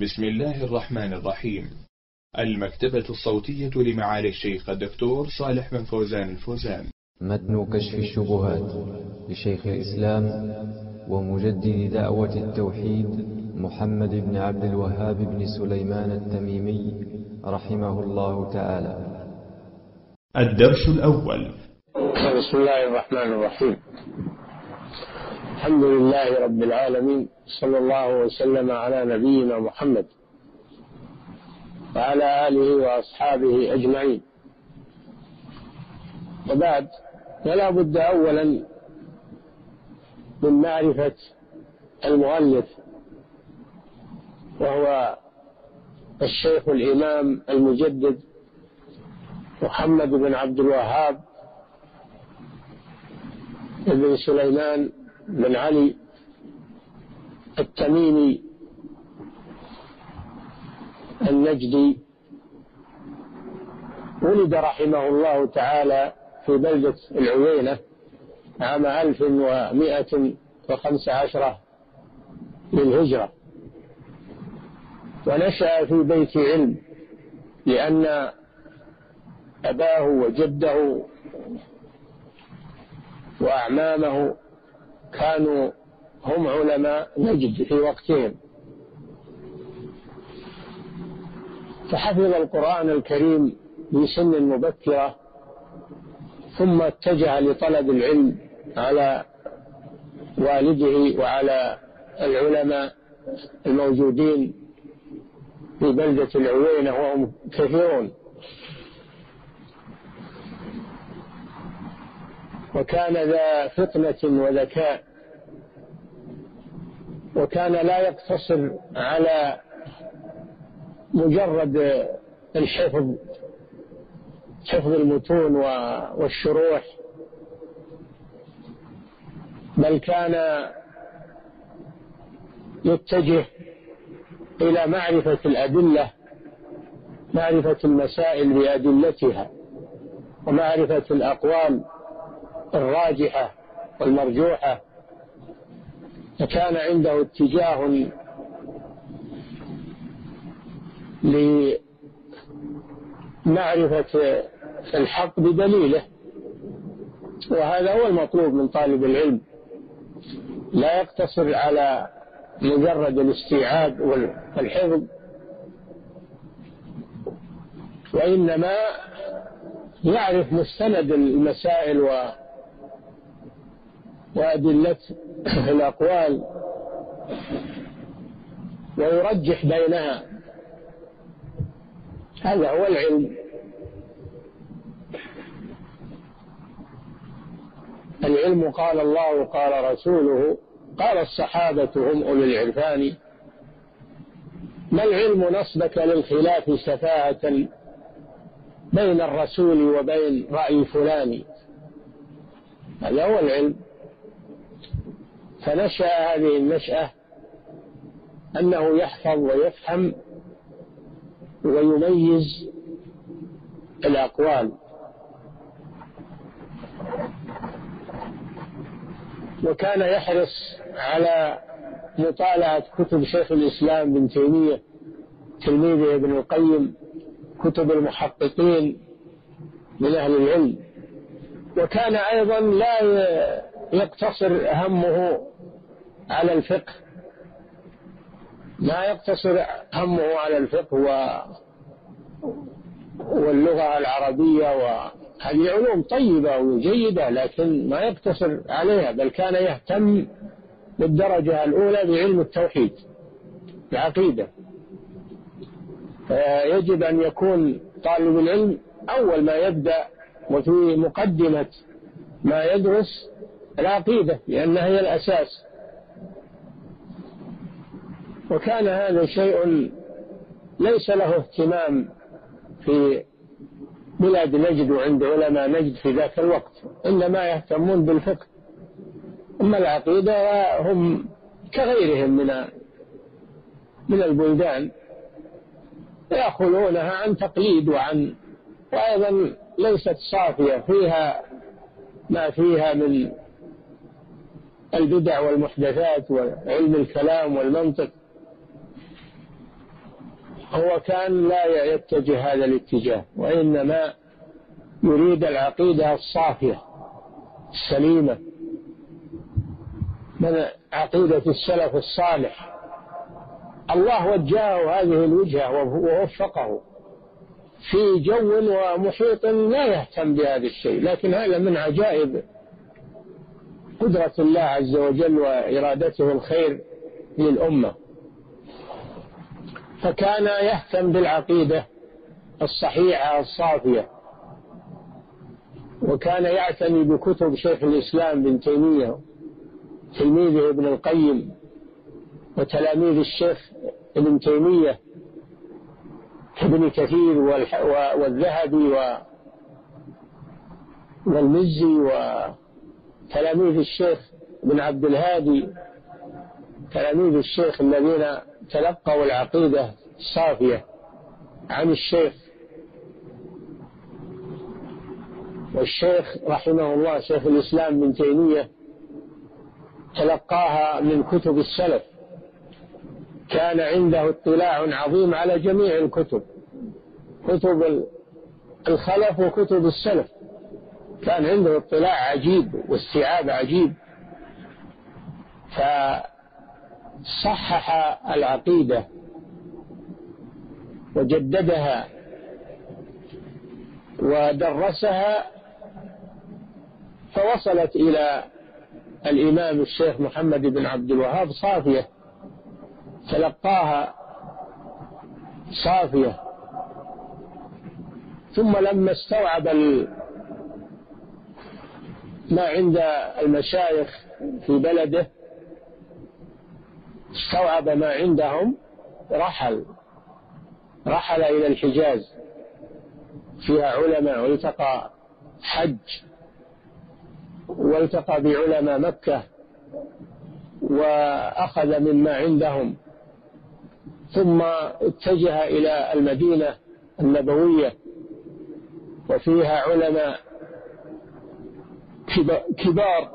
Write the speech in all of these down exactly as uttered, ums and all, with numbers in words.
بسم الله الرحمن الرحيم. المكتبة الصوتية لمعالي الشيخ الدكتور صالح بن فوزان الفوزان. متن كشف الشبهات لشيخ الإسلام ومجدد دعوة التوحيد محمد بن عبد الوهاب بن سليمان التميمي رحمه الله تعالى. الدرس الأول. بسم الله الرحمن الرحيم. الحمد لله رب العالمين، صلى الله وسلم على نبينا محمد وعلى آله وأصحابه أجمعين، وبعد، فلا بد أولا من معرفة المؤلف، وهو الشيخ الإمام المجدد محمد بن عبد الوهاب بن سليمان بن علي التميمي النجدي. ولد رحمه الله تعالى في بلدة العوينة عام ألف ومائة وخمس عشرة للهجرة، ونشأ في بيت علم، لأن أباه وجده وأعمامه كانوا هم علماء نجد في وقتهم، فحفظ القرآن الكريم في سن مبكرة، ثم اتجه لطلب العلم على والده وعلى العلماء الموجودين في بلدة العوينة، وهم كثيرون، وكان ذا فطنة وذكاء، وكان لا يقتصر على مجرد الحفظ، حفظ المتون والشروح، بل كان يتجه إلى معرفة الأدلة، معرفة المسائل بأدلتها، ومعرفة الأقوال الراجحة والمرجوحة، فكان عنده اتجاه لمعرفة الحق بدليله، وهذا هو المطلوب من طالب العلم، لا يقتصر على مجرد الاستيعاب والحفظ، وإنما يعرف مستند المسائل و وأدلة الأقوال، ويرجح بينها. هذا هو العلم. العلم قال الله قال رسوله قال الصحابة هم أولو العرفان، ما العلم نصبك للخلاف سفاهة بين الرسول وبين رأي فلان. هذا هو العلم. فنشأ هذه النشأة أنه يحفظ ويفهم ويميز الأقوال، وكان يحرص على مطالعة كتب شيخ الإسلام ابن تيمية تلميذه ابن القيم، كتب المحققين من أهل العلم. وكان أيضا لا يقتصر همه على الفقه، ما يقتصر همه على الفقه واللغة العربية، وهذه علوم طيبة وجيدة، لكن ما يقتصر عليها، بل كان يهتم بالدرجة الأولى بعلم التوحيد، العقيدة. فيجب أن يكون طالب العلم أول ما يبدأ وفي مقدمة ما يدرس العقيدة، لأنها هي الأساس. وكان هذا شيء ليس له اهتمام في بلاد نجد وعند علماء نجد في ذاك الوقت، إنما يهتمون بالفقه. أما العقيدة هم كغيرهم من من البلدان، يأخذونها عن تقليد وعن وأيضا ليست صافية، فيها ما فيها من البدع والمحدثات وعلم الكلام والمنطق. هو كان لا يتجه هذا الاتجاه، وإنما يريد العقيدة الصافية السليمة من عقيدة السلف الصالح. الله وجهه هذه الوجهة ووفقه في جو ومحيط لا يهتم بهذا الشيء، لكن هذا من عجائب قدرة الله عز وجل وإرادته الخير للأمة. فكان يهتم بالعقيدة الصحيحة الصافية، وكان يعتني بكتب شيخ الإسلام ابن تيمية تلميذه ابن القيم وتلاميذ الشيخ ابن تيمية ابن كثير والذهبي والمزي وتلاميذ الشيخ ابن عبد الهادي، تلاميذ الشيخ الذين تلقوا العقيدة الصافية عن الشيخ. والشيخ رحمه الله شيخ الإسلام ابن تيمية تلقاها من كتب السلف، كان عنده اطلاع عظيم على جميع الكتب، كتب الخلف وكتب السلف، كان عنده اطلاع عجيب واستيعاب عجيب، فصحح العقيدة وجددها ودرسها، فوصلت إلى الإمام الشيخ محمد بن عبد الوهاب صافية، تلقاها صافية. ثم لما استوعب ما عند المشايخ في بلده، استوعب ما عندهم، رحل رحل إلى الحجاز فيها علماء، والتقى حج والتقى بعلماء مكة وأخذ مما عندهم، ثم اتجه إلى المدينة النبوية وفيها علماء كبار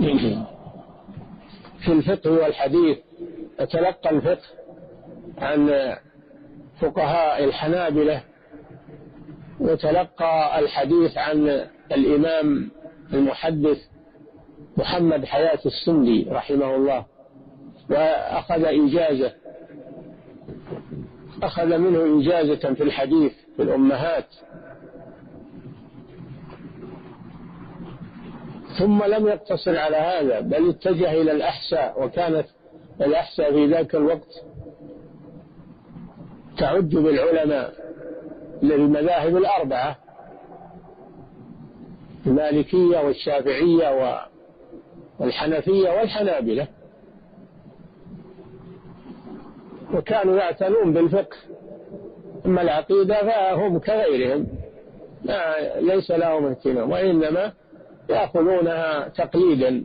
في الفقه والحديث، أتلقى الفقه عن فقهاء الحنابلة، وتلقى الحديث عن الإمام المحدث محمد حياة السندي رحمه الله، وأخذ إجازة أخذ منه إجازة في الحديث في الأمهات. ثم لم يقتصر على هذا، بل اتجه إلى الأحساء، وكانت الأحساء في ذاك الوقت تعج بالعلماء للمذاهب الأربعة، المالكية والشافعية والحنفية والحنابلة، وكانوا يعتنون بالفقه. أما العقيدة فهم كغيرهم ليس لهم اهتمام، وإنما يأخذونها تقليدا،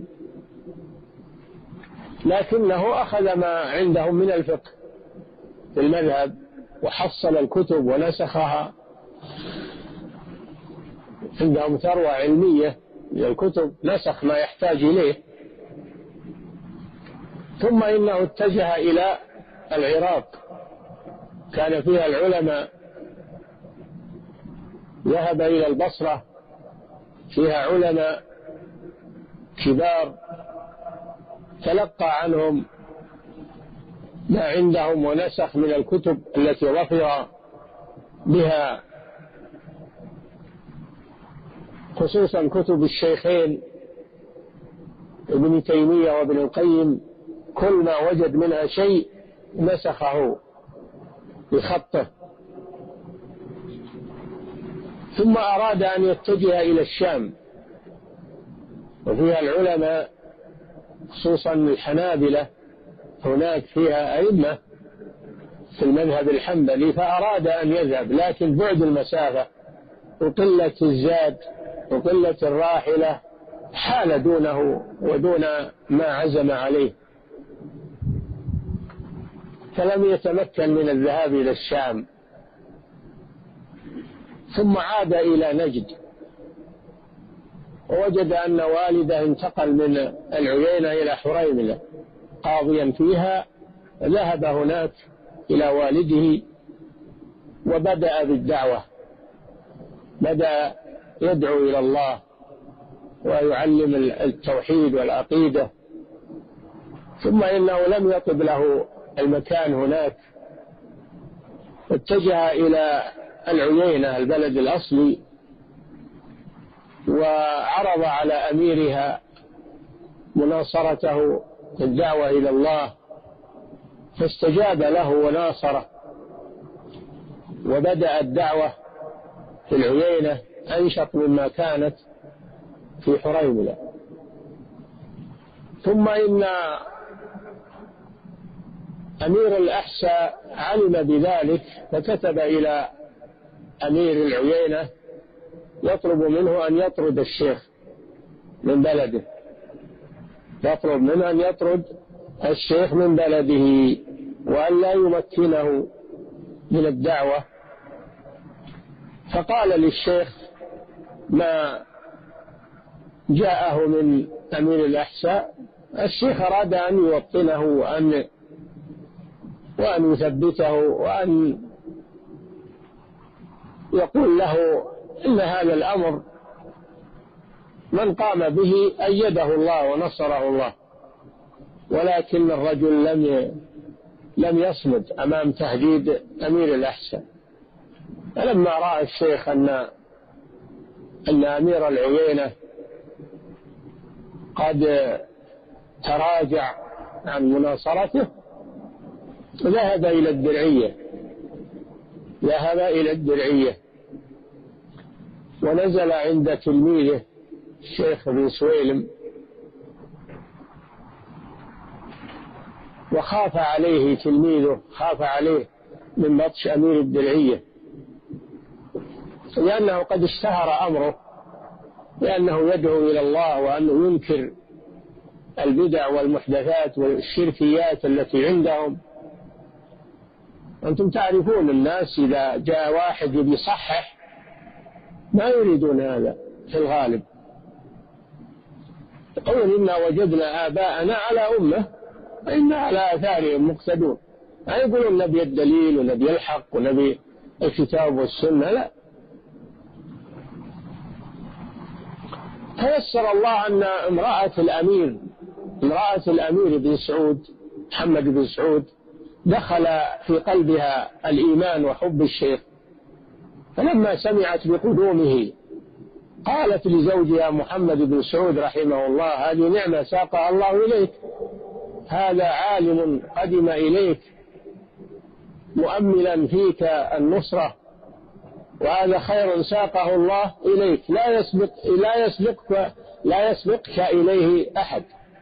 لكنه أخذ ما عندهم من الفقه في المذهب وحصل الكتب ونسخها، عندهم ثروة علمية من الكتب، نسخ ما يحتاج إليه. ثم إنه اتجه إلى العراق، كان فيها العلماء، ذهب إلى البصرة فيها علماء كبار، تلقى عنهم ما عندهم ونسخ من الكتب التي ظفر بها، خصوصا كتب الشيخين ابن تيمية وابن القيم، كل ما وجد منها شيء نسخه بخطه. ثم أراد أن يتجه إلى الشام، وفيها العلماء خصوصا الحنابلة، هناك فيها أئمة في المذهب الحنبلي، فأراد أن يذهب، لكن بعد المسافة وقلة الزاد وقلة الراحلة حال دونه ودون ما عزم عليه، فلم يتمكن من الذهاب إلى الشام. ثم عاد إلى نجد، ووجد أن والده انتقل من العيينة إلى حريملة قاضيا فيها، ذهب هناك إلى والده وبدأ بالدعوة، بدأ يدعو إلى الله ويعلم التوحيد والعقيدة. ثم إنه لم يطب له المكان هناك، اتجه إلى العيينة البلد الأصلي، وعرض على أميرها مناصرته الدعوة إلى الله، فاستجاب له وناصره، وبدأ الدعوة في العيينة أنشط مما كانت في حريملة. ثم إن أمير الأحساء علم بذلك فكتب إلى أمير العيينة يطلب منه أن يطرد الشيخ من بلده، يطلب منه أن يطرد الشيخ من بلده وأن لا يمكنه من الدعوة. فقال للشيخ ما جاءه من أمير الأحساء. الشيخ أراد أن يوطنه وأن وأن يثبته وأن يقول له إن هذا الأمر من قام به أيده الله ونصره الله، ولكن الرجل لم لم يصمد أمام تهديد أمير الأحساء. فلما رأى الشيخ أن أن أمير العيينة قد تراجع عن مناصرته ذهب إلى الدرعية ذهب إلى الدرعية ونزل عند تلميذه الشيخ بن سويلم، وخاف عليه تلميذه، خاف عليه من بطش أمير الدرعية، لأنه قد اشتهر أمره لأنه يدعو إلى الله وأنه ينكر البدع والمحدثات والشركيات التي عندهم. أنتم تعرفون الناس إذا جاء واحد يصحح ما يريدون هذا في الغالب، يقولون إنا وجدنا آباءنا على أمة وإنا على آثارهم مقتدون، ما يقولون نبي الدليل ونبي الحق ونبي الكتاب والسنة، لا. فيسر الله أن امرأة الأمير امرأة الأمير بن سعود محمد بن سعود دخل في قلبها الإيمان وحب الشيخ، فلما سمعت بقدومه قالت لزوجها محمد بن سعود رحمه الله هذه نعمة ساقها الله إليك، هذا عالم قدم إليك مؤملا فيك النصرة، وهذا خير ساقه الله إليك لا يسبق لا يسبقك لا يسبقك إليه أحد.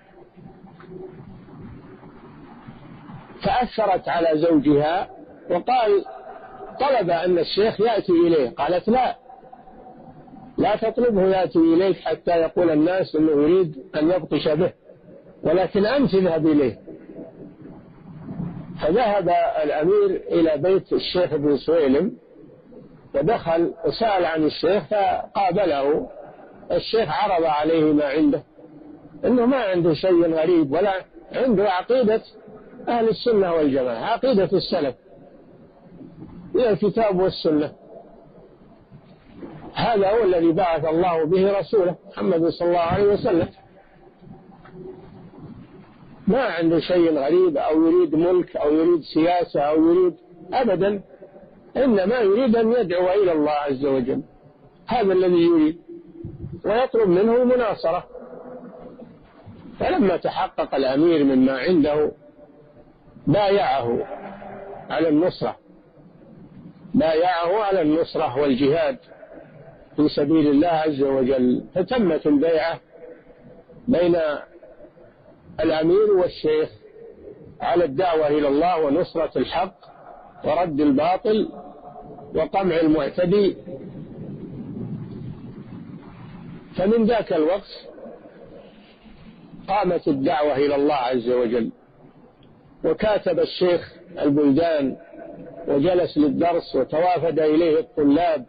فأثرت على زوجها وقال طلب أن الشيخ يأتي إليه، قالت لا لا تطلبه يأتي إليك حتى يقول الناس أنه يريد أن يبطش به، ولكن أنت اذهب إليه. فذهب الأمير إلى بيت الشيخ بن سويلم ودخل وسأل عن الشيخ، فقابله الشيخ، عرض عليه ما عنده، إنه ما عنده شيء غريب ولا عنده عقيدة أهل السنة والجماعة، عقيدة السلف هي الكتاب والسنة، هذا هو الذي بعث الله به رسوله محمد صلى الله عليه وسلم، ما عنده شيء غريب أو يريد ملك أو يريد سياسة أو يريد أبدا، إنما يريد أن يدعو إلى الله عز وجل، هذا الذي يريد، ويطلب منه المناصرة. فلما تحقق الأمير مما عنده بايعه على النصرة بايعه على النصرة والجهاد في سبيل الله عز وجل، فتمت البيعة بين الأمير والشيخ على الدعوة إلى الله ونصرة الحق ورد الباطل وقمع المعتدي. فمن ذاك الوقت قامت الدعوة إلى الله عز وجل، وكاتب الشيخ البلدان وجلس للدرس وتوافد إليه الطلاب.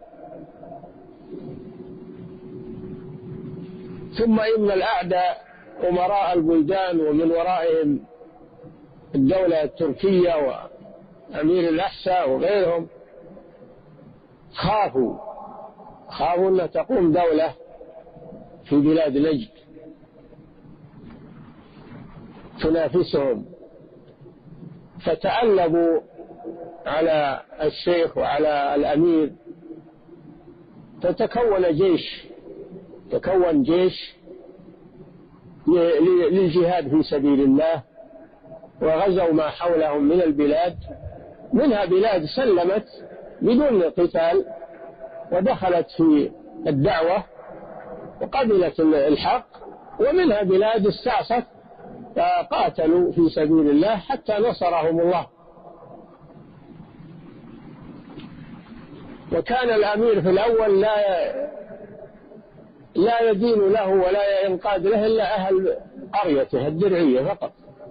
ثم إن الأعداء أمراء البلدان ومن ورائهم الدولة التركية وأمير الأحساء وغيرهم خافوا خافوا أن تقوم دولة في بلاد نجد تنافسهم، فتألبوا على الشيخ وعلى الأمير، فتكون جيش تكون جيش للجهاد في سبيل الله، وغزوا ما حولهم من البلاد، منها بلاد سلمت بدون قتال ودخلت في الدعوة وقبلت الحق، ومنها بلاد استعصت فقاتلوا في سبيل الله حتى نصرهم الله. وكان الأمير في الأول لا لا يدين له ولا ينقاد له إلا أهل قريته الدرعية فقط.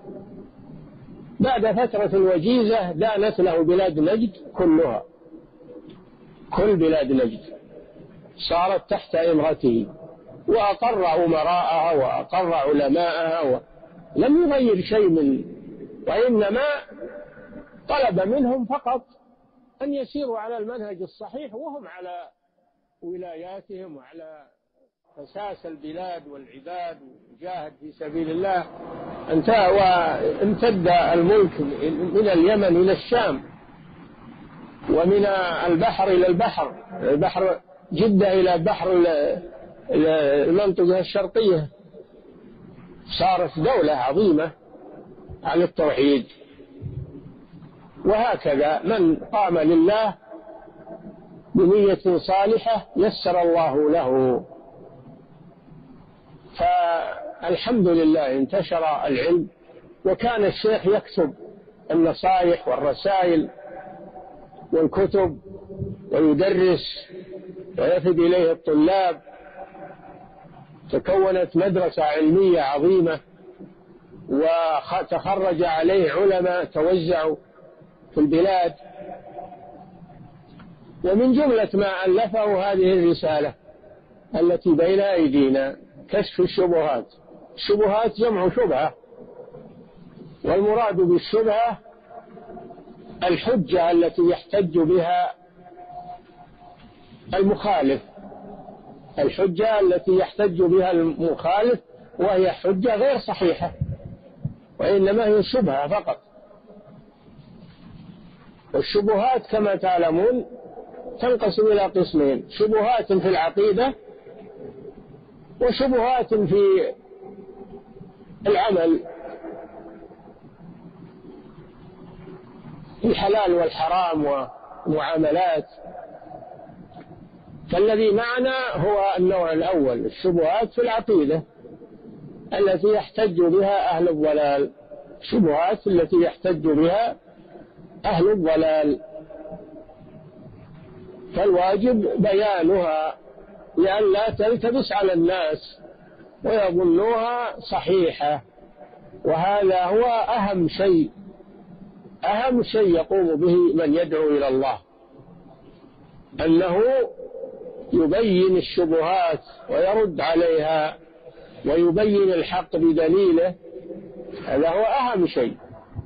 بعد فترة وجيزة دانت له بلاد نجد كلها، كل بلاد نجد صارت تحت إمرته، وأقر أمراءها وأقر علماءها ولم يغير شيء من، وإنما طلب منهم فقط أن يسيروا على المنهج الصحيح وهم على ولاياتهم وعلى أساس البلاد والعباد، وجاهد في سبيل الله. وامتد الملك من اليمن إلى الشام، ومن البحر إلى البحر، البحر جدة إلى بحر المنطقة الشرقية، صارت دولة عظيمة على التوحيد. وهكذا من قام لله بنية صالحة يسر الله له. فالحمد لله انتشر العلم، وكان الشيخ يكتب النصائح والرسائل والكتب ويدرس ويفد إليه الطلاب. تكونت مدرسة علمية عظيمة، وتخرج عليه علماء توزعوا في البلاد. ومن جملة ما ألفه هذه الرسالة التي بين أيدينا، كشف الشبهات. الشبهات جمع شبهة، والمراد بالشبهة الحجة التي يحتج بها المخالف، الحجة التي يحتج بها المخالف، وهي حجة غير صحيحة وإنما هي شبهة فقط. والشبهات كما تعلمون تنقسم إلى قسمين: شبهات في العقيدة، وشبهات في العمل، الحلال والحرام ومعاملات. فالذي معنا هو النوع الأول، الشبهات في العقيدة التي يحتج بها أهل الضلال، الشبهات التي يحتج بها أهل الضلال، فالواجب بيانها لئلا تلتبس على الناس ويظنوها صحيحة. وهذا هو أهم شيء، أهم شيء يقوم به من يدعو إلى الله، أنه يبين الشبهات ويرد عليها ويبين الحق بدليله. هذا هو أهم شيء.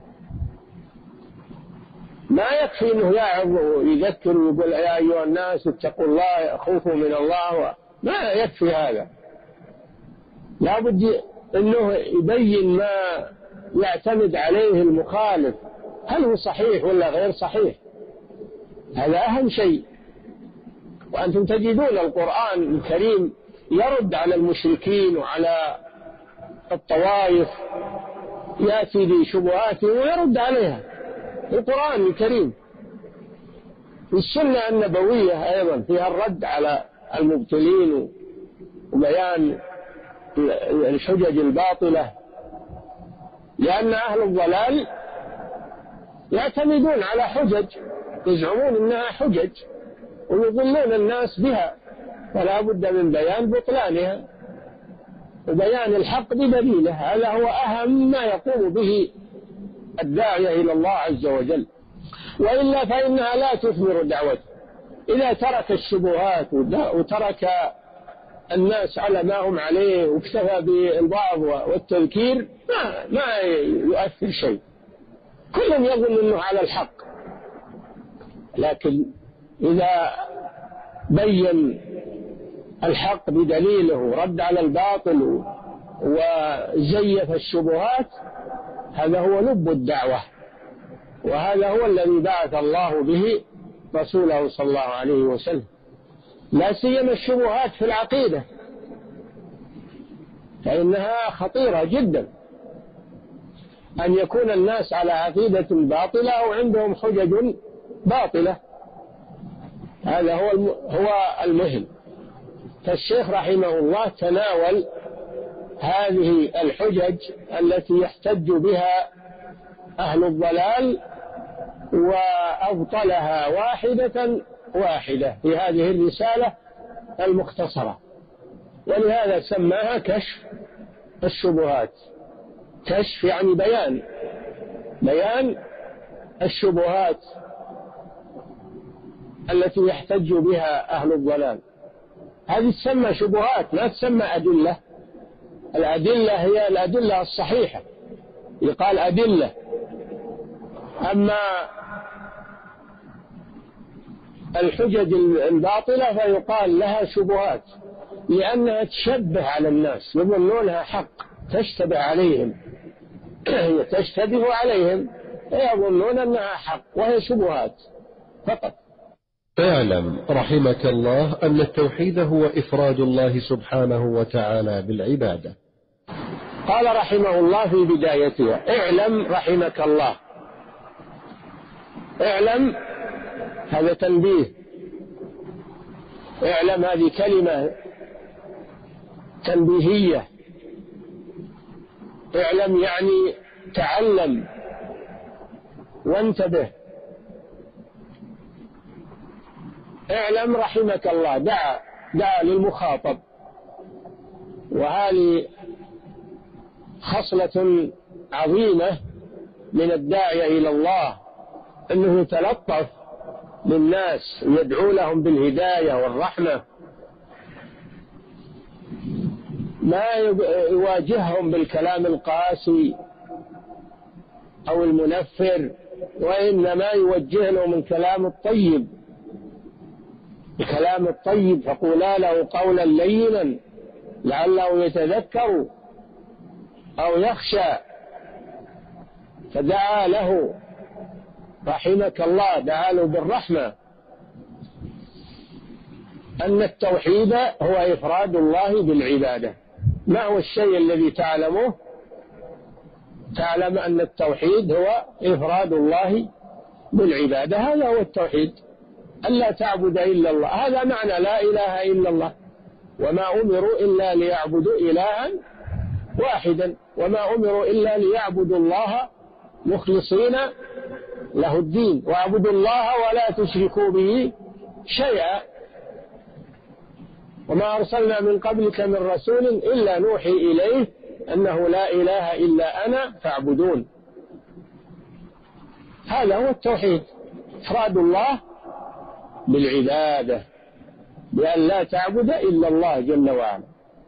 ما يكفي أنه يعظ ويذكر ويقول يا أيها الناس اتقوا الله خوفوا من الله، ما يكفي هذا. لا بد أنه يبين ما يعتمد عليه المخالف، هل هو صحيح ولا غير صحيح. هذا أهم شيء. وأنتم تجدون القرآن الكريم يرد على المشركين وعلى الطوائف، يأتي بشبهات ويرد عليها. القرآن الكريم والسنة النبوية أيضا فيها الرد على المبتلين وبيان الحجج الباطلة، لأن أهل الضلال يعتمدون على حجج يزعمون أنها حجج ويضلون الناس بها، فلا بد من بيان بطلانها وبيان الحق بدليله. هذا هو أهم ما يقوم به الداعية إلى الله عز وجل، وإلا فإنها لا تثمر دعوته. إذا ترك الشبهات وترك الناس على ما هم عليه واكتفى بالوعظ والتذكير ما, ما يؤثر شيء. كل يظن أنه على الحق، لكن إذا بين الحق بدليله، رد على الباطل وزيف الشبهات، هذا هو لب الدعوة، وهذا هو الذي بعث الله به رسوله صلى الله عليه وسلم. لا سيما الشبهات في العقيدة، فإنها خطيرة جدا، أن يكون الناس على عقيدة باطلة أو عندهم حجج باطلة، هذا هو هو المهم. فالشيخ رحمه الله تناول هذه الحجج التي يحتج بها أهل الضلال وأبطلها واحدة واحدة في هذه الرسالة المختصرة، ولهذا سماها كشف الشبهات. كشف يعني بيان، بيان الشبهات التي يحتج بها أهل الضلال. هذه تسمى شبهات، لا تسمى أدلة. الأدلة هي الأدلة الصحيحة، يقال أدلة. أما الحجج الباطلة فيقال لها شبهات، لأنها تشبه على الناس، يظنونها حق، تشتبه عليهم هي تشتبه عليهم يظنون أنها حق وهي شبهات فقط. اعلم رحمك الله أن التوحيد هو إفراد الله سبحانه وتعالى بالعبادة. قال رحمه الله في بدايتها: اعلم رحمك الله. اعلم هذا تنبيه، اعلم هذه كلمة تنبيهية. اعلم يعني تعلم وانتبه. اعلم رحمك الله، دعا دعا للمخاطب، وهذه خصلة عظيمة من الداعية إلى الله، أنه يتلطف للناس ويدعو لهم بالهداية والرحمة، ما يواجههم بالكلام القاسي أو المنفر، وإنما يوجه لهم الكلام الطيب، الكلام الطيب. فقولا له قولا لينا لعله يتذكر أو يخشى. فدعا له رحمك الله، دعا له بالرحمة، أن التوحيد هو إفراد الله بالعبادة. ما هو الشيء الذي تعلمه؟ تعلم أن التوحيد هو إفراد الله بالعبادة، هذا هو التوحيد، ألا تعبد إلا الله. هذا معنى لا إله إلا الله، وما أمروا إلا ليعبدوا إلها واحدا، وما أمروا إلا ليعبدوا الله مخلصين له الدين، واعبدوا الله ولا تشركوا به شيئا، وما أرسلنا من قبلك من رسول إلا نوحي إليه أنه لا إله إلا أنا فاعبدون. هذا هو التوحيد، إفراد الله بالعبادة، بأن لا تعبد إلا الله جل وعلا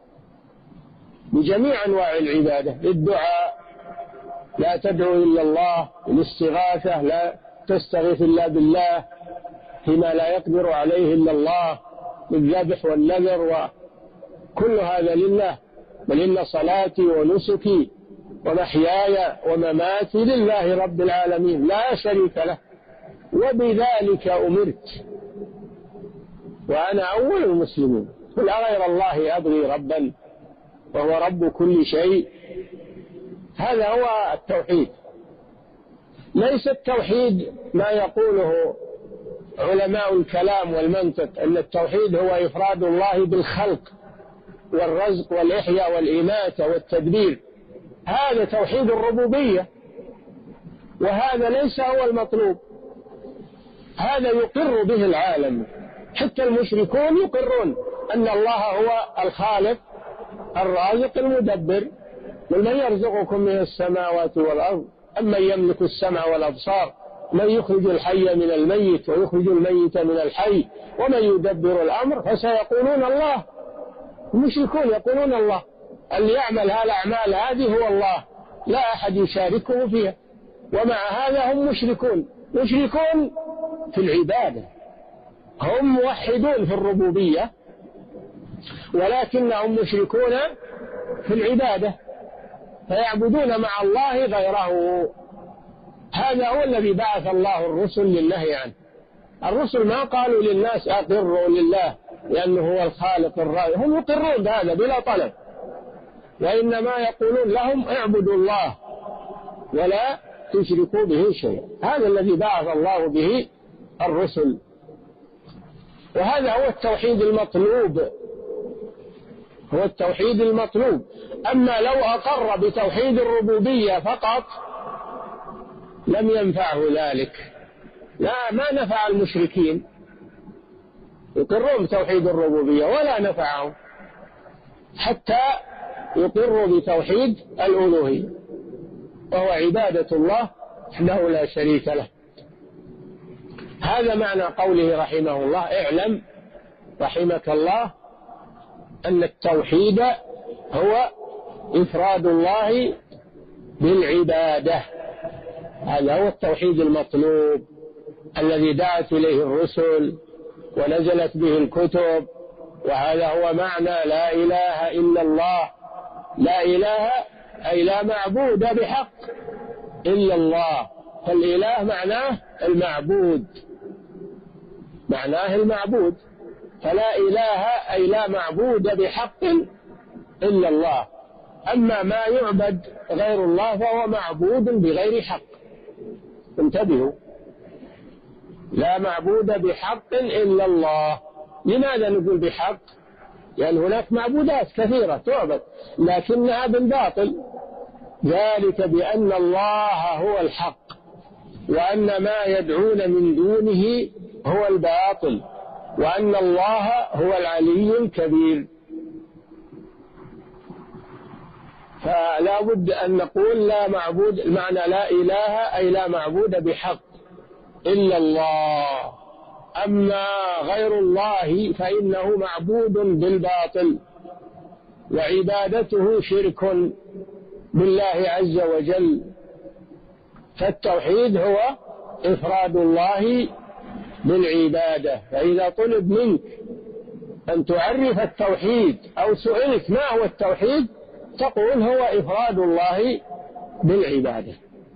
بجميع أنواع العبادة. للدعاء لا تدعو إلا الله، الاستغاثة لا تستغيث إلا بالله فيما لا يقدر عليه إلا الله، الذبح والنذر وكل هذا لله. بل إن صلاتي ونسكي ومحياي ومماتي لله رب العالمين لا شريك له وبذلك أمرت وأنا أول المسلمين. قل أغير الله أبغي ربا وهو رب كل شيء. هذا هو التوحيد. ليس التوحيد ما يقوله علماء الكلام والمنطق، أن التوحيد هو إفراد الله بالخلق والرزق والإحياء والإماتة والتدبير، هذا توحيد الربوبية، وهذا ليس هو المطلوب. هذا يقر به العالم، حتى المشركون يقرون أن الله هو الخالق الرازق المدبر. قل من يرزقكم من السماوات والأرض أمن يملك السمع والأبصار من يخرج الحي من الميت ويخرج الميت من الحي ومن يدبر الأمر فسيقولون الله. المشركون يقولون الله، اللي يعمل هالأعمال هذه هو الله، لا أحد يشاركه فيها، ومع هذا هم مشركون. مشركون في العبادة، هم موحدون في الربوبية ولكنهم مشركون في العبادة، فيعبدون مع الله غيره. هذا هو الذي بعث الله الرسل للنهي عنه. الرسل ما قالوا للناس أقروا لله لأنه هو الخالق الرازق، هم يقرون بهذا بلا طلب، وإنما يقولون لهم اعبدوا الله ولا تشركوا به شيئا. هذا الذي بعث الله به الرسل، وهذا هو التوحيد المطلوب، هو التوحيد المطلوب. أما لو أقر بتوحيد الربوبية فقط لم ينفعه ذلك، لا ما نفع المشركين يقرون بتوحيد الربوبية ولا نفعهم حتى يقروا بتوحيد الألوهية، وهو عبادة الله وحده لا شريك له. هذا معنى قوله رحمه الله: اعلم رحمك الله أن التوحيد هو إفراد الله بالعبادة. هذا هو التوحيد المطلوب الذي دعت إليه الرسل ونزلت به الكتب، وهذا هو معنى لا إله إلا الله. لا إله أي لا معبود بحق إلا الله، فالإله معناه المعبود، معناه المعبود، فلا إله أي لا معبود بحق إلا الله. أما ما يعبد غير الله فهو معبود بغير حق. انتبهوا، لا معبود بحق إلا الله. لماذا نقول بحق؟ لأن يعني هناك معبودات كثيرة تعبد لكنها بالباطل، ذلك بأن الله هو الحق وأن ما يدعون من دونه هو الباطل وأن الله هو العلي الكبير. فلا بد أن نقول لا معبود، المعنى لا إله أي لا معبود بحق إلا الله. أما غير الله فإنه معبود بالباطل وعبادته شرك بالله عز وجل. فالتوحيد هو إفراد الله بالعبادة. فإذا طلب منك أن تعرف التوحيد أو سئلت ما هو التوحيد تقول هو إفراد الله بالعبادة.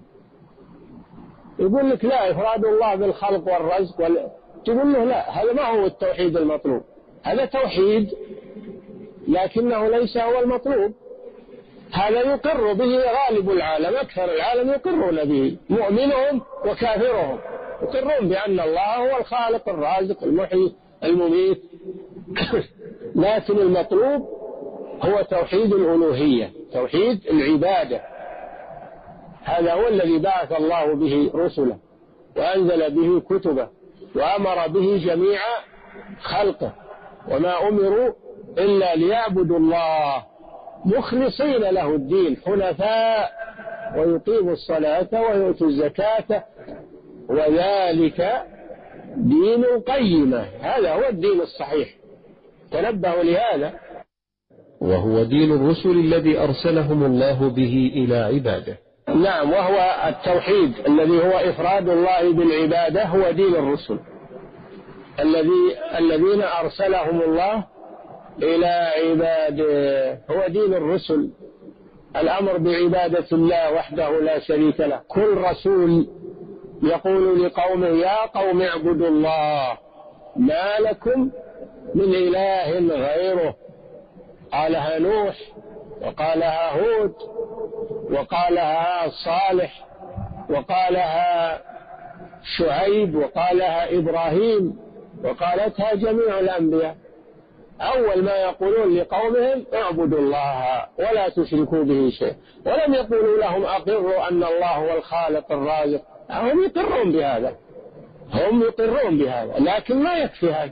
يقول لك لا، إفراد الله بالخلق والرزق وال... تقول له لا، هذا ما هو التوحيد المطلوب. هذا توحيد لكنه ليس هو المطلوب. هذا يقر به غالب العالم، أكثر العالم يقرون به، مؤمنهم وكافرهم يقرون بأن الله هو الخالق الرازق المحيي المميت. لكن المطلوب هو توحيد الألوهية، توحيد العبادة. هذا هو الذي بعث الله به رسله وأنزل به كتبه وأمر به جميع خلقه، وما أمروا إلا ليعبدوا الله مخلصين له الدين حنفاء ويقيموا الصلاة ويؤتوا الزكاة وذلك دين قيمة. هذا هو الدين الصحيح، تنبهوا لهذا. وهو دين الرسل الذي أرسلهم الله به إلى عباده. نعم، وهو التوحيد الذي هو إفراد الله بالعبادة هو دين الرسل الذي الذين أرسلهم الله إلى عباده، هو دين الرسل. الأمر بعبادة الله وحده لا شريك له. كل رسول يقول لقومه يا قوم اعبدوا الله ما لكم من إله غيره. قالها نوح وقالها هود وقالها صالح وقالها شعيب وقالها إبراهيم وقالتها جميع الأنبياء. أول ما يقولون لقومهم اعبدوا الله ولا تشركوا به شيء، ولم يقولوا لهم أقروا أن الله هو الخالق الرازق. هم يقرون بهذا، هم يقرون بهذا، لكن ما يكفي هذا،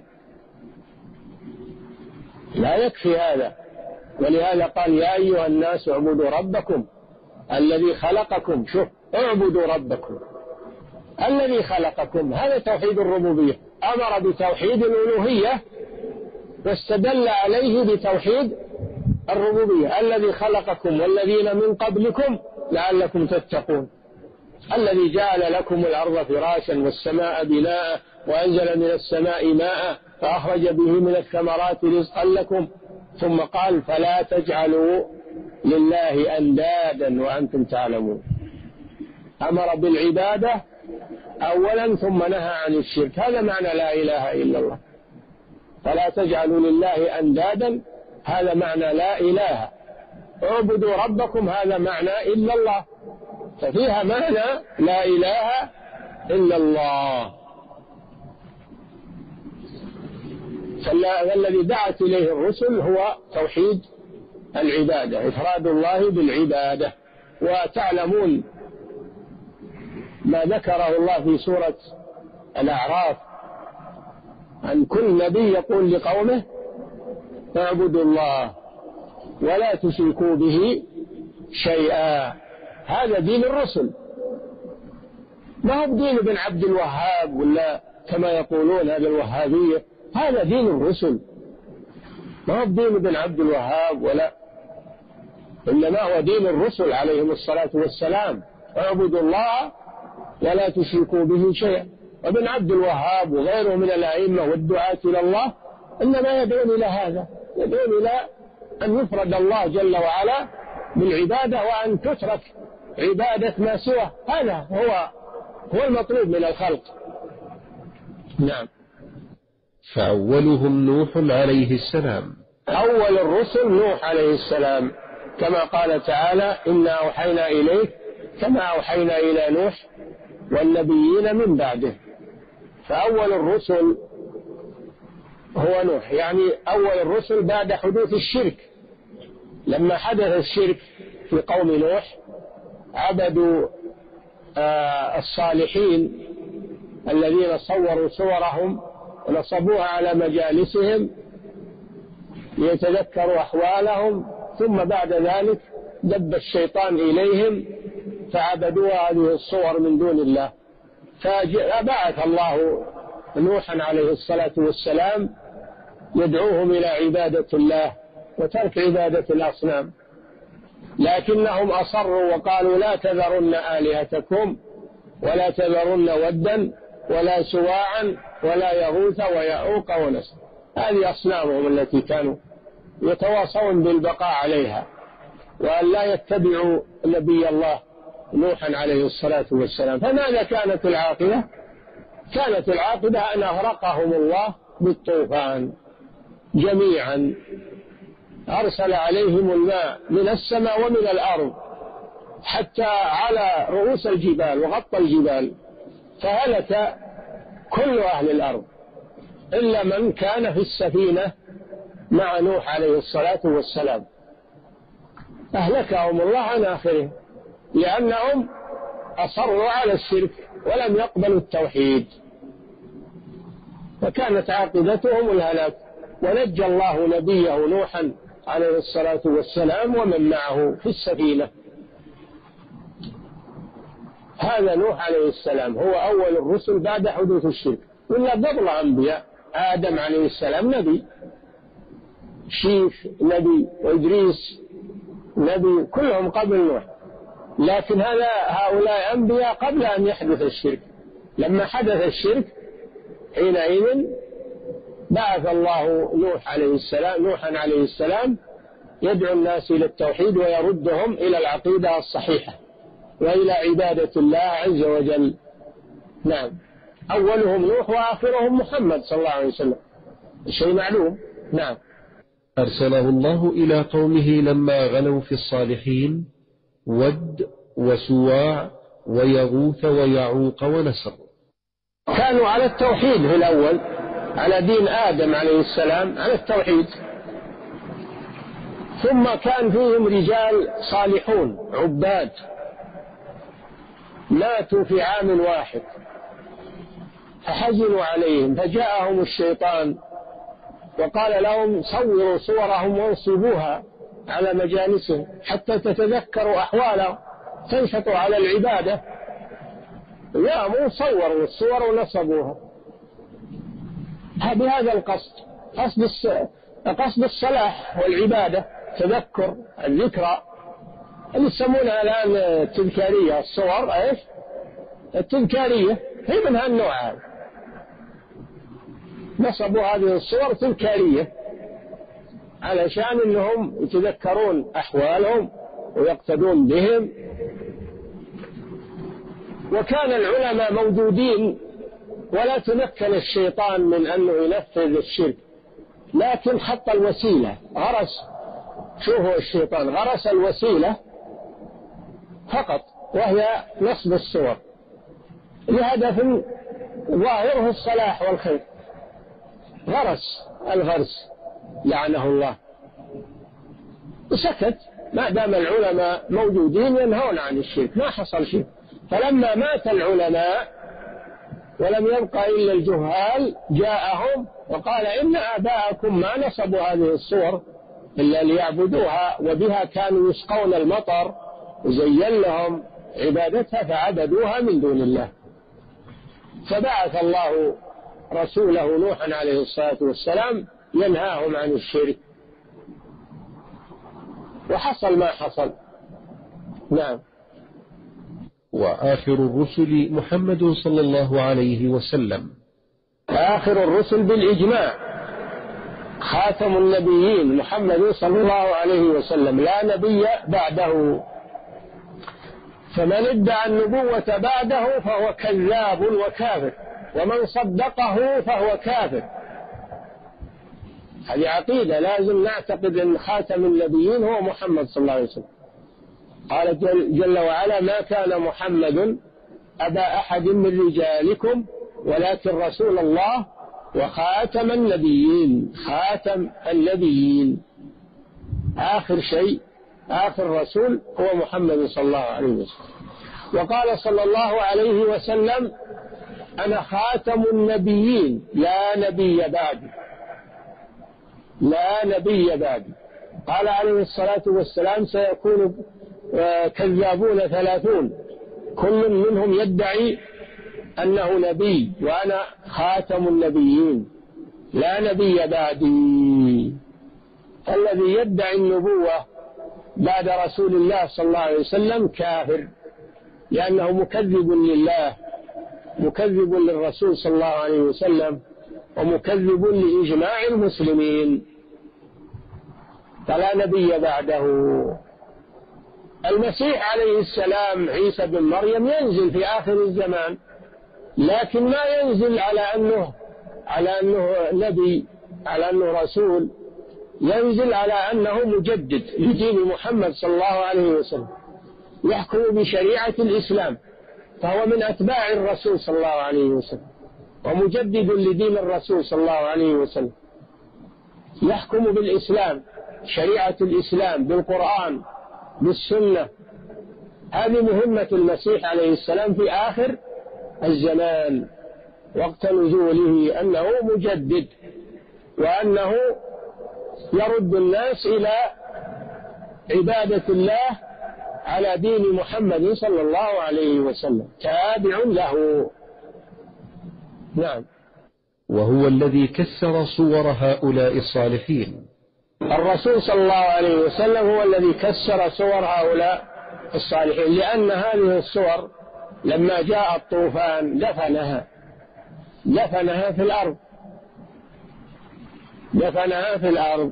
لا يكفي هذا. ولهذا قال يا أيها الناس اعبدوا ربكم الذي خلقكم. شوف، اعبدوا ربكم الذي خلقكم، هذا توحيد الربوبية. أمر بتوحيد الألوهية واستدل عليه بتوحيد الربوبية. الذي خلقكم والذين من قبلكم لعلكم تتقون، الذي جعل لكم الأرض فراشا والسماء بناء وأنزل من السماء ماء فأخرج به من الثمرات رزقا لكم، ثم قال فلا تجعلوا لله أندادا وأنتم تعلمون. أمر بالعبادة أولا ثم نهى عن الشرك، هذا معنى لا إله إلا الله. فلا تجعلوا لله أندادا هذا معنى لا إله، اعبدوا ربكم هذا معنى إلا الله، ففيها معنى لا إله إلا الله. فالذي دعت إليه الرسل هو توحيد العبادة، إفراد الله بالعبادة. وتعلمون ما ذكره الله في سورة الأعراف أن كل نبي يقول لقومه اعبدوا الله ولا تشركوا به شيئا. هذا دين الرسل، ما هو دين ابن عبد الوهاب ولا كما يقولون هذا الوهابية، هذا دين الرسل، ما هو دين ابن عبد الوهاب ولا، إنما هو دين الرسل عليهم الصلاة والسلام. اعبدوا الله ولا تشركوا به شيئا. وابن عبد الوهاب وغيره من الأئمة والدعاة إلى الله إنما يدعون إلى هذا، يدعون إلى أن يفرد الله جل وعلا بالعبادة وأن تترك عبادة ما سواه. هذا هو هو المطلوب من الخلق. نعم. فأولهم نوح عليه السلام. أول الرسل نوح عليه السلام، كما قال تعالى إنا أوحينا إليك كما أوحينا إلى نوح والنبيين من بعده. فأول الرسل هو نوح، يعني أول الرسل بعد حدوث الشرك. لما حدث الشرك في قوم نوح عبدوا آه الصالحين الذين صوروا صورهم ونصبوها على مجالسهم ليتذكروا أحوالهم، ثم بعد ذلك دب الشيطان إليهم فعبدوا هذه الصور من دون الله. فبعث الله نوحا عليه الصلاة والسلام يدعوهم إلى عبادة الله وترك عبادة الأصنام، لكنهم أصروا وقالوا لا تذرن آلهتكم ولا تذرن ودا ولا سواعا ولا يغوث ويعوق ونسر. هذه أصنامهم التي كانوا يتواصون بالبقاء عليها، وأن لا يتبعوا نبي الله نوحا عليه الصلاة والسلام. فماذا كانت العاقبة؟ كانت العاقبة أن أغرقهم الله بالطوفان جميعا، أرسل عليهم الماء من السماء ومن الأرض حتى على رؤوس الجبال وغطى الجبال، فهلك كل أهل الأرض إلا من كان في السفينة مع نوح عليه الصلاة والسلام، أهلكهم الله عن آخرهم لأنهم أصروا على الشرك ولم يقبلوا التوحيد، فكانت عاقبتهم الهلاك. ونجى الله نبيه نوحا عليه الصلاة والسلام ومن معه في السفينة. هذا نوح عليه السلام هو أول الرسل بعد حدوث الشرك، ولا قبل أنبياء. آدم عليه السلام نبي، شيخ نبي، وإدريس نبي، كلهم قبل نوح، لكن هذا هؤلاء أنبياء قبل أن يحدث الشرك. لما حدث الشرك حينئذ بعث الله نوح عليه السلام نوحا عليه السلام يدعو الناس إلى التوحيد ويردهم إلى العقيدة الصحيحة وإلى عبادة الله عز وجل. نعم. أولهم نوح وآخرهم محمد صلى الله عليه وسلم، شيء معلوم. نعم. أرسله الله إلى قومه لما غلوا في الصالحين ود وسواع ويغوث ويعوق ونسر. كانوا على التوحيد في الأول، على دين آدم عليه السلام، على التوحيد. ثم كان فيهم رجال صالحون عباد ماتوا في عام واحد فحزنوا عليهم، فجاءهم الشيطان وقال لهم صوروا صورهم وانصبوها على مجالسهم حتى تتذكروا أحوالهم تنشطوا على العبادة. لا، مو صوروا الصور ونصبوها بهذا القصد، قصد قصد الصلاح والعبادة، تذكر الذكرى اللي يسمونها الآن التذكارية، الصور ايش التذكارية هي من هالنوع هذا. نصبوا هذه الصور تذكارية علشان أنهم يتذكرون أحوالهم ويقتدون بهم. وكان العلماء موجودين ولا تمكن الشيطان من أنه ينفذ الشرك، لكن حط الوسيلة، غرس، شوفوا الشيطان غرس الوسيلة فقط وهي نصب الصور لهدف ظاهره الصلاح والخير، غرس الغرس لعنه الله وسكت. ما دام العلماء موجودين ينهون عن الشرك ما حصل شيء. فلما مات العلماء ولم يبقى إلا الجهال جاءهم وقال إن آباءكم ما نصبوا هذه الصور إلا ليعبدوها وبها كانوا يسقون المطر وزين لهم عبادتها فعبدوها من دون الله. فبعث الله رسوله نوحا عليه الصلاة والسلام ينهاهم عن الشرك، وحصل ما حصل. نعم. وآخر الرسل محمد صلى الله عليه وسلم. آخر الرسل بالإجماع خاتم النبيين محمد صلى الله عليه وسلم، لا نبي بعده، فمن ادعى النبوة بعده فهو كذاب وكافر، ومن صدقه فهو كافر. هذه عقيدة لازم نعتقد أن خاتم النبيين هو محمد صلى الله عليه وسلم. قال جل وعلا ما كان محمد أبا أحد من رجالكم ولكن رسول الله وخاتم النبيين. خاتم النبيين آخر شيء، آخر رسول هو محمد صلى الله عليه وسلم. وقال صلى الله عليه وسلم أنا خاتم النبيين لا نبي بعدي، لا نبي بعدي. قال عليه الصلاة والسلام سيكون كذابون ثلاثون كل منهم يدعي أنه نبي وأنا خاتم النبيين لا نبي بعدي. الذي يدعي النبوة بعد رسول الله صلى الله عليه وسلم كافر، لأنه مكذب لله، مكذب للرسول صلى الله عليه وسلم، ومكذب لإجماع المسلمين، فلا نبي بعده. المسيح عليه السلام عيسى بن مريم ينزل في آخر الزمان، لكن ما ينزل على أنه على أنه نبي، على أنه رسول، ينزل على أنه مجدد لدين محمد صلى الله عليه وسلم، يحكم بشريعة الإسلام، فهو من أتباع الرسول صلى الله عليه وسلم ومجدد لدين الرسول صلى الله عليه وسلم، يحكم بالإسلام، شريعة الإسلام، بالقرآن، بالسنة. هذه مهمة المسيح عليه السلام في آخر الزمان وقت نزوله، أنه مجدد وأنه يرد الناس إلى عبادة الله على دين محمد صلى الله عليه وسلم، تابع له. نعم. وهو الذي كسر صور هؤلاء الصالحين. الرسول صلى الله عليه وسلم هو الذي كسر صور هؤلاء الصالحين، لأن هذه الصور لما جاء الطوفان دفنها دفنها في الأرض دفنها في الأرض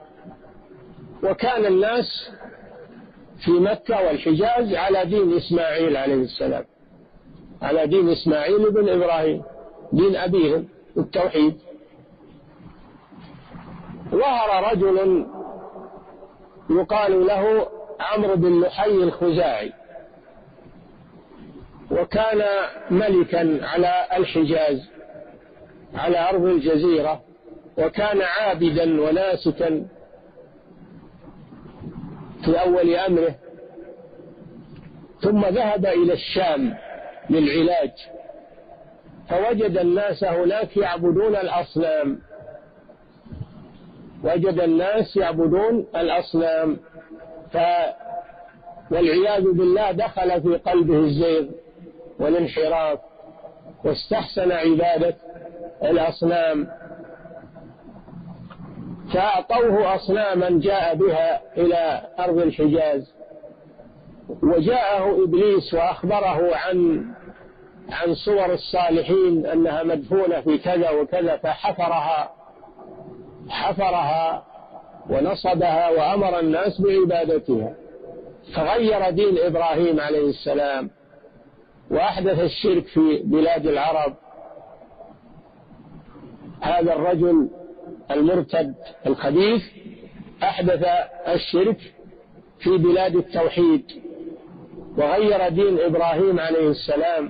وكان الناس في مكة والحجاز على دين إسماعيل عليه السلام، على دين إسماعيل بن إبراهيم، دين أبيهم التوحيد. ظهر رجل يقال له عمرو بن لحي الخزاعي، وكان ملكا على الحجاز، على أرض الجزيرة، وكان عابدا وناسكا في أول أمره، ثم ذهب إلى الشام للعلاج، فوجد الناس هناك يعبدون الأصنام، وجد الناس يعبدون الأصنام، ف والعياذ بالله دخل في قلبه الزيغ والانحراف، واستحسن عبادة الأصنام، فأعطوه أصناما جاء بها إلى أرض الحجاز، وجاءه إبليس وأخبره عن عن صور الصالحين أنها مدفونة في كذا وكذا، فحفرها حفرها ونصبها وأمر الناس بعبادتها، فغير دين إبراهيم عليه السلام وأحدث الشرك في بلاد العرب. هذا الرجل المرتد الخبيث أحدث الشرك في بلاد التوحيد وغير دين إبراهيم عليه السلام،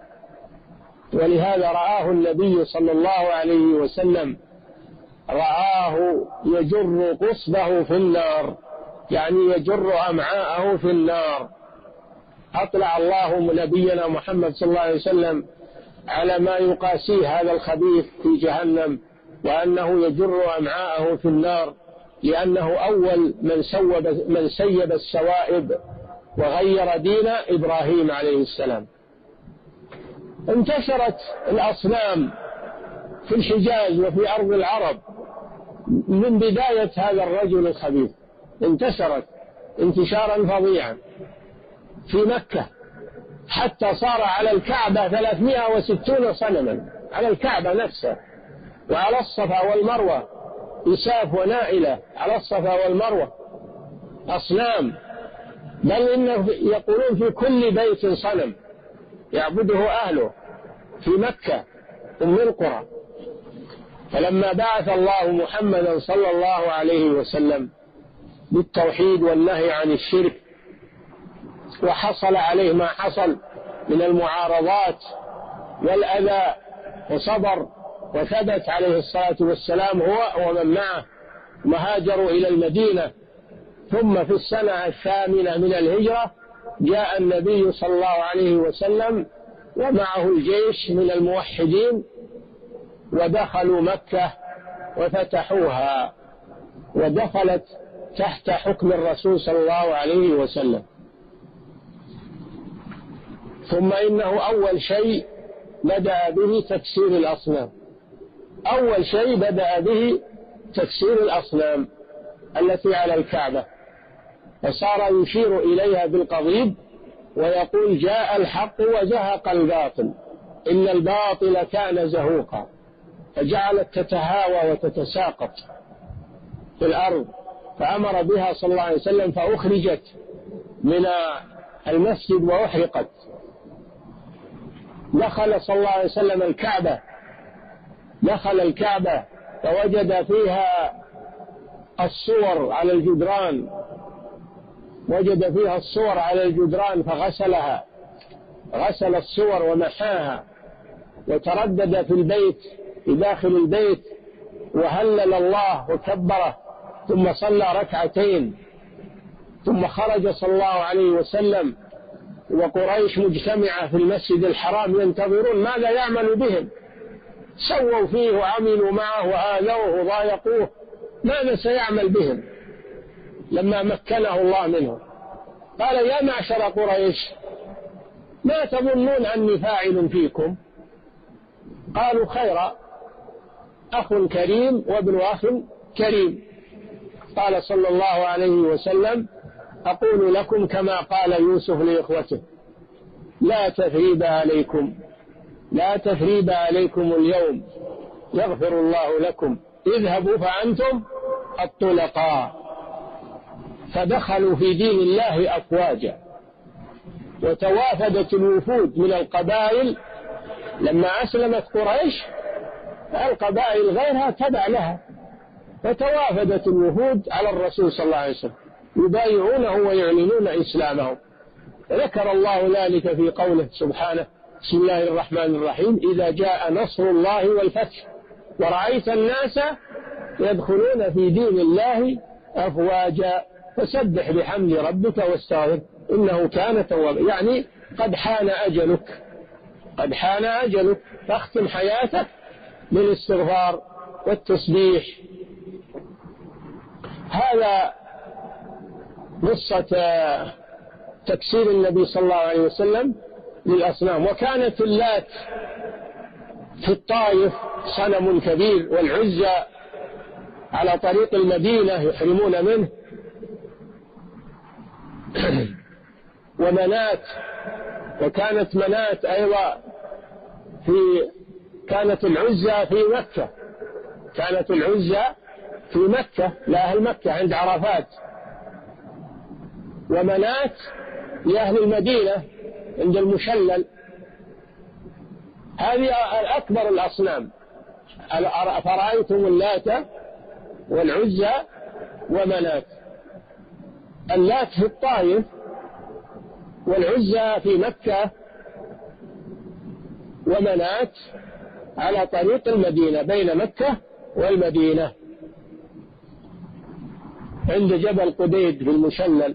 ولهذا رآه النبي صلى الله عليه وسلم رآه يجر قصبه في النار، يعني يجر أمعاءه في النار. أطلع الله نبينا محمد صلى الله عليه وسلم على ما يقاسيه هذا الخبيث في جهنم، وأنه يجر أمعاءه في النار، لأنه أول من سوب من سيب السوائب وغير دين إبراهيم عليه السلام. انتشرت الأصنام في الحجاز وفي أرض العرب من بداية هذا الرجل الخبيث، انتشرت انتشارا فظيعا في مكة، حتى صار على الكعبة ثلاثمائة وستون صنما، على الكعبة نفسها، وعلى الصفا والمروة إساف ونائلة على الصفا والمروة أصنام، بل إنه يقولون في كل بيت صنم يعبده أهله في مكة أم القرى. فلما بعث الله محمدا صلى الله عليه وسلم بالتوحيد والنهي عن الشرك، وحصل عليه ما حصل من المعارضات والأذى، وصبر وثبت عليه الصلاة والسلام هو ومن معه، وهاجروا إلى المدينة. ثم في السنة الثامنة من الهجرة جاء النبي صلى الله عليه وسلم ومعه الجيش من الموحدين، ودخلوا مكة وفتحوها، ودخلت تحت حكم الرسول صلى الله عليه وسلم. ثم إنه أول شيء بدأ به تكسير الأصنام، أول شيء بدأ به تكسير الأصنام التي على الكعبة، فصار يشير إليها بالقضيب ويقول جاء الحق وزهق الباطل إن الباطل كان زهوقا، فجعلت تتهاوى وتتساقط في الأرض، فأمر بها صلى الله عليه وسلم فأخرجت من المسجد وأحرقت. دخل صلى الله عليه وسلم الكعبة دخل الكعبة فوجد فيها الصور على الجدران وجد فيها الصور على الجدران فغسلها، غسل الصور ومحاها، وتردد في البيت في داخل البيت وهلل الله وكبره، ثم صلى ركعتين، ثم خرج صلى الله عليه وسلم وقريش مجتمعة في المسجد الحرام ينتظرون ماذا يعمل بهم، سووا فيه وعملوا معه وآذوه وضايقوه، ماذا سيعمل بهم لما مكنه الله منه؟ قال يا معشر قريش ما تظنون أني فاعل فيكم؟ قالوا خيرا، أخ كريم وابن أخ كريم. قال صلى الله عليه وسلم أقول لكم كما قال يوسف لإخوته لا تثريب عليكم لا تثريب عليكم اليوم يغفر الله لكم اذهبوا فأنتم الطلقاء. فدخلوا في دين الله أفواجا، وتوافدت الوفود من القبائل لما أسلمت قريش، القبائل غيرها تبع لها، فتوافدت الوفود على الرسول صلى الله عليه وسلم يبايعونه ويعلنون إسلامهم. ذكر الله ذلك في قوله سبحانه بسم الله الرحمن الرحيم إذا جاء نصر الله والفتح ورأيت الناس يدخلون في دين الله أفواجا فسبح بحمد ربك واستغفر إنه كان توابا. يعني قد حان أجلك قد حان أجلك فاختم حياتك بالاستغفار والتسبيح. هذا قصة تكسير النبي صلى الله عليه وسلم للأصنام. وكانت اللات في الطائف صنم كبير، والعزى على طريق المدينة يحرمون منه، ومنات، وكانت منات أيضا في كانت العزى في مكة كانت العزى في مكة لأهل مكة عند عرفات، ومنات لأهل المدينة عند المشلل. هذه أكبر الأصنام. فرأيتم اللات والعزى ومنات. اللات في الطائف والعزى في مكة ومنات على طريق المدينة بين مكة والمدينة عند جبل قديد في المشلل.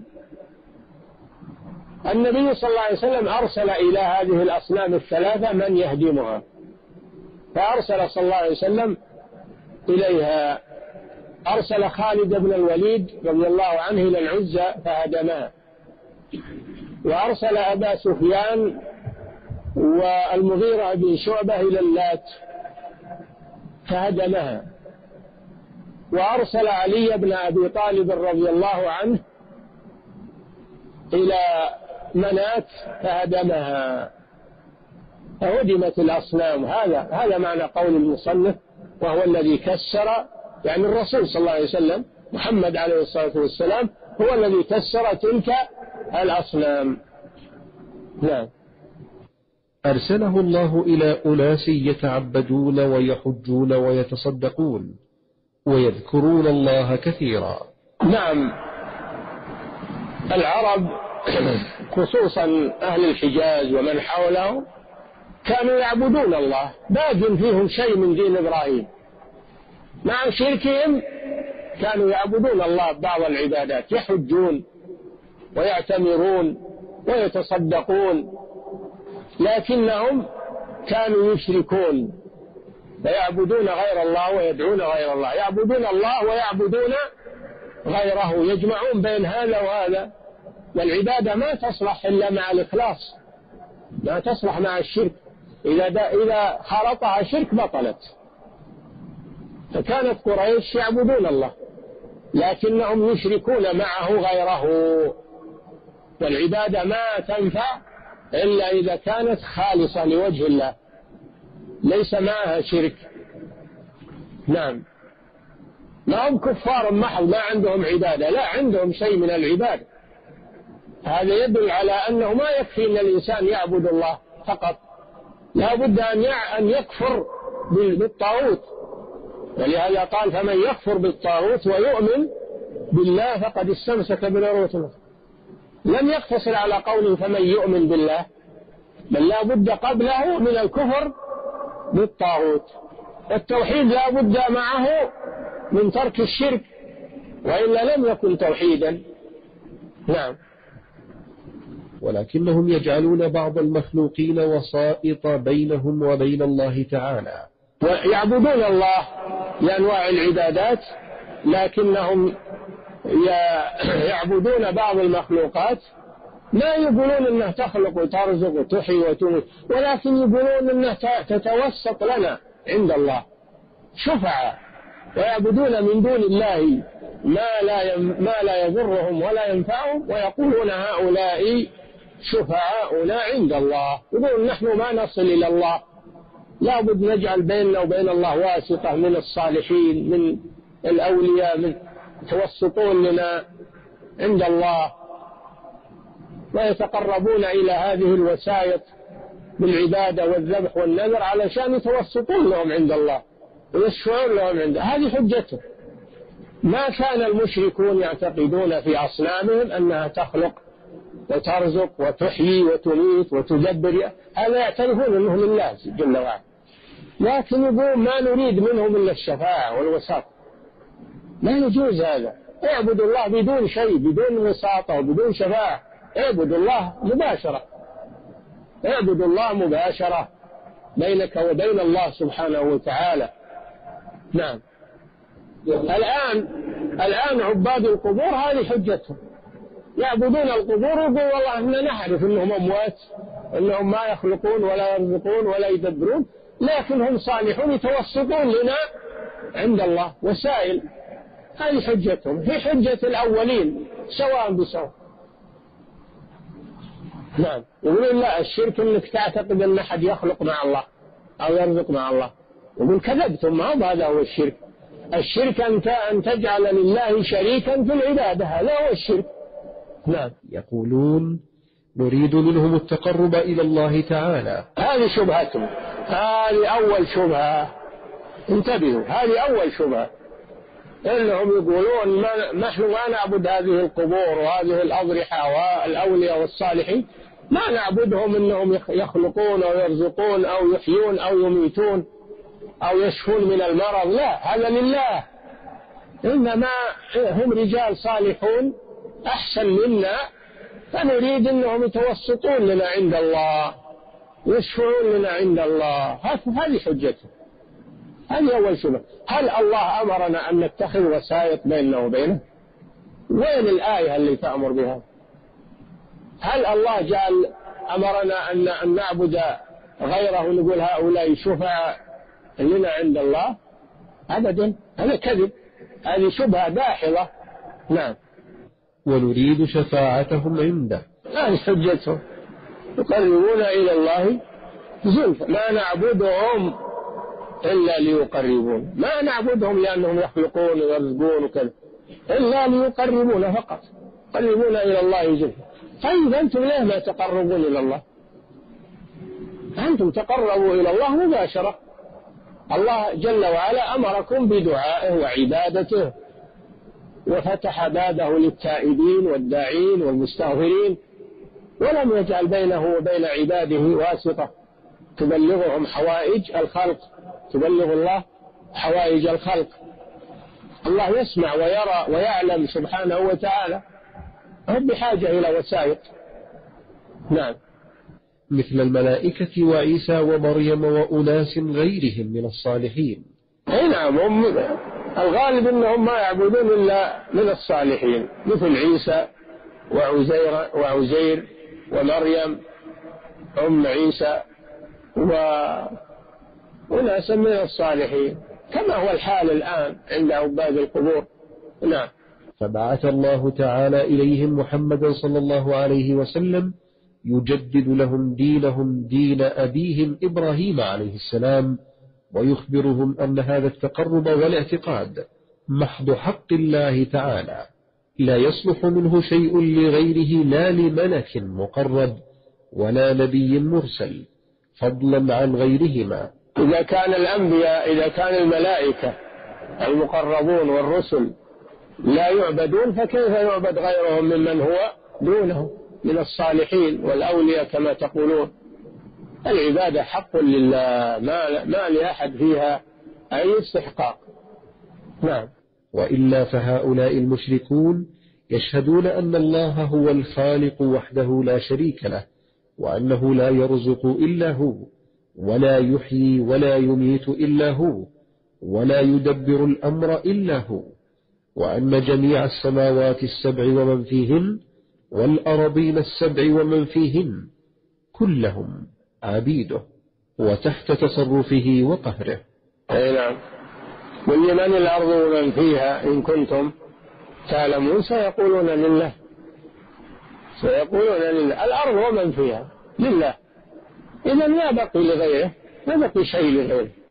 النبي صلى الله عليه وسلم أرسل إلى هذه الأصنام الثلاثة من يهدمها، فأرسل صلى الله عليه وسلم إليها، أرسل خالد بن الوليد رضي الله عنه إلى العزى فهدمها، وأرسل أبا سفيان والمغيرة بن شعبة إلى اللات فهدمها، وأرسل علي بن أبي طالب رضي الله عنه إلى منات فهدمها، فهدمت الأصنام. هذا هذا معنى قول المصنف، وهو الذي كسر، يعني الرسول صلى الله عليه وسلم محمد عليه الصلاة والسلام هو الذي كسر تلك الأصنام. نعم. أرسله الله إلى أناس يتعبدون ويحجون ويتصدقون ويذكرون الله كثيرا. نعم. العرب خصوصا أهل الحجاز ومن حولهم كانوا يعبدون الله، باق فيهم شيء من دين إبراهيم، مع شركهم كانوا يعبدون الله بعض العبادات، يحجون ويعتمرون ويتصدقون، لكنهم كانوا يشركون فيعبدون غير الله ويدعون غير الله، يعبدون الله ويعبدون غيره، يجمعون بين هذا وهذا. والعبادة ما تصلح إلا مع الإخلاص، ما تصلح مع الشرك، إذا إذا خلطها شرك بطلت. فكانت قريش يعبدون الله لكنهم يشركون معه غيره، والعبادة ما تنفع إلا إذا كانت خالصة لوجه الله ليس معها شرك. نعم. ما هم كفار محض ما عندهم عبادة، لا، عندهم شيء من العبادة. هذا يدل على أنه ما يكفي أن الإنسان يعبد الله فقط، لا بد أن يكفر بالطاغوت، ولهذا قال فمن يكفر بالطاغوت ويؤمن بالله فقد استمسك بالعروة الوثقى. لم يقتصر على قوله فمن يؤمن بالله، بل لا بد قبله من الكفر بالطاغوت. التوحيد لا بد معه من ترك الشرك، وإلا لم يكن توحيدا. نعم. ولكنهم يجعلون بعض المخلوقين وسائط بينهم وبين الله تعالى، ويعبدون الله بأنواع العبادات، لكنهم يعبدون بعض المخلوقات، ما يقولون أنها تخلق وترزق وتحيي وتميت، ولكن يقولون أنها تتوسط لنا عند الله شفعاء، ويعبدون من دون الله ما لا ما لا يضرهم ولا ينفعهم، ويقولون هؤلاء شفعاؤنا عند الله. يقولون نحن ما نصل إلى الله، لا بد نجعل بيننا وبين الله واسطة من الصالحين من الأولياء، من توسطون لنا عند الله، ويتقربون إلى هذه الوسائط بالعبادة والذبح والنذر علشان يتوسطون لهم عند الله ويشفعون لهم عنده. هذه حجته. ما كان المشركون يعتقدون في أصنامهم أنها تخلق وترزق وتحيي وتميت وتدبر، هذا يعترفون أنه لله جل وعلا، لكن يقول ما نريد منهم إلا الشفاعة والوساطة. ما يجوز هذا. اعبدوا الله بدون شيء، بدون وساطة وبدون شفاعة، اعبدوا الله مباشرة، اعبدوا الله مباشرة بينك وبين الله سبحانه وتعالى. نعم. الآن الآن عباد القبور هذه حجتهم، يعبدون القبور ويقول والله إحنا نعرف أنهم أموات، أنهم ما يخلقون ولا يرزقون ولا يدبرون، لكن هم صالحون يتوسطون لنا عند الله وسائل. هذه حجتهم، هي حجة الأولين سواء بسواء. نعم. يقولون لا، الشرك أنك تعتقد أن أحد يخلق مع الله، أو يرزق مع الله. يقول كذبتم، ما هذا هو الشرك. الشرك أن تجعل لله شريكا في العبادة، هذا هو الشرك. نعم. يقولون نريد منهم التقرب إلى الله تعالى. هذه شبهتهم، هذه أول شبهة، انتبهوا، هذه أول شبهة. إنهم يقولون ما نحن ما نعبد هذه القبور وهذه الأضرحة والأولياء والصالحين، ما نعبدهم إنهم يخلقون أو يرزقون أو يحيون أو يميتون أو يشفون من المرض، لا، هذا لله. إنما هم رجال صالحون أحسن منا، فنريد أنهم يتوسطون لنا عند الله، يشفعون لنا عند الله. هذه حجته، هذه أول شبهة. هل الله أمرنا أن نتخذ وسائط بيننا وبينه؟ وين الآية اللي تأمر بها؟ هل الله جعل أمرنا أن نعبد غيره ونقول هؤلاء شفعاء لنا عند الله؟ أبدا، هذا كذب، هذه شبهة داحضة. نعم. ونريد شفاعتهم عنده، هذه حجتهم، يقربون إلى الله زلفى. ما نعبدهم إلا ليقربون، ما نعبدهم لأنهم يخلقون ويرزقون وكذا، إلا ليقربون فقط، يقربون إلى الله زلفى. طيب أنتم ليه ما تقربون إلى الله؟ أنتم تقربوا إلى الله مباشرة. الله جل وعلا أمركم بدعائه وعبادته، وفتح بابه للتائبين والداعين والمستغفرين، ولم يجعل بينه وبين عباده واسطة تبلغهم حوائج الخلق، تبلغ الله حوائج الخلق. الله يسمع ويرى ويعلم سبحانه وتعالى، هم بحاجة إلى وسائط. نعم. مثل الملائكة وعيسى ومريم وأناس غيرهم من الصالحين. أي نعم، هم الغالب أنهم ما يعبدون إلا من الصالحين، مثل عيسى وعزير, وعزير ومريم أم عيسى وناس من الصالحين، كما هو الحال الآن عند عباد القبور. نعم. فبعث الله تعالى إليهم محمدا صلى الله عليه وسلم يجدد لهم دينهم دين أبيهم إبراهيم عليه السلام، ويخبرهم أن هذا التقرب والاعتقاد محض حق الله تعالى، لا يصلح منه شيء لغيره، لا لملك مقرب ولا نبي مرسل، فضلا عن غيرهما. إذا كان الأنبياء، إذا كان الملائكة المقربون والرسل لا يعبدون، فكيف يعبد غيرهم ممن هو دونه من الصالحين والأولياء كما تقولون؟ العبادة حق لله، ما, ما لأحد فيها أي استحقاق. نعم. وإلا فهؤلاء المشركون يشهدون أن الله هو الخالق وحده لا شريك له، وأنه لا يرزق إلا هو، ولا يحيي ولا يميت إلا هو، ولا يدبر الأمر إلا هو، وأن جميع السماوات السبع ومن فيهن والأرضين السبع ومن فيهن كلهم عبيده وتحت تصرفه وقهره. أي نعم. ولمن الأرض ومن فيها إن كنتم تعلمون؟ سيقولون لله، سيقولون لله، الأرض ومن فيها لله. إذا لا بقي لغيره، لا بقي شيء لغيره.